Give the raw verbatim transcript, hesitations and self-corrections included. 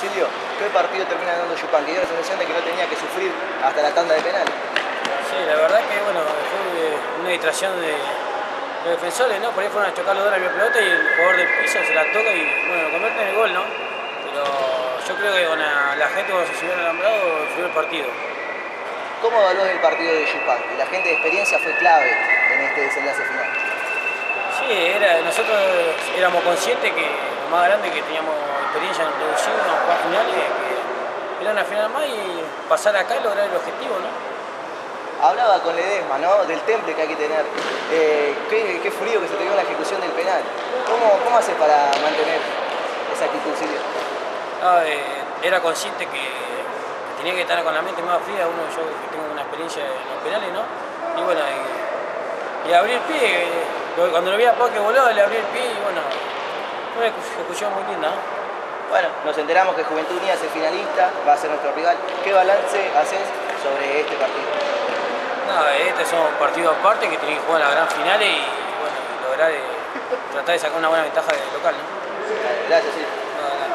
Silvio, ¿qué partido termina ganando Yupanqui? Dio la sensación de que no tenía que sufrir hasta la tanda de penales. Sí, la verdad que bueno, fue una distracción de los defensores, ¿no? Por ahí fueron a chocar los dos a la pelota y el jugador del piso se la toca y bueno, convierte en el gol, ¿no? Pero yo creo que con la, la gente cuando se subió al alambrado fue el partido. ¿Cómo evaluás el partido de Yupanqui? La gente de experiencia fue clave en este desenlace final. Sí, era, nosotros éramos conscientes que lo más grande que teníamos experiencia en introducción, en jugar finales, que era una final más y pasar acá y lograr el objetivo, ¿no? Hablaba con Ledesma, ¿no? Del temple que hay que tener. Eh, qué, qué frío que se te dio en la ejecución del penal. ¿Cómo, cómo haces para mantener esa actitud, Silvio? No, eh, era consciente que, que tenía que estar con la mente más fría, uno yo que tengo una experiencia en los penales, ¿no? Y bueno, y, y abrí el pie, eh, cuando lo vi a Pau que voló, le abrí el pie y bueno, fue una ejecución muy linda, ¿no? Bueno, nos enteramos que Juventud Unida es el finalista, va a ser nuestro rival. ¿Qué balance haces sobre este partido? No, este es un partido aparte que tiene que jugar en la gran final y bueno, lograr eh, tratar de sacar una buena ventaja del local, ¿no? Gracias, Silvio. No, no.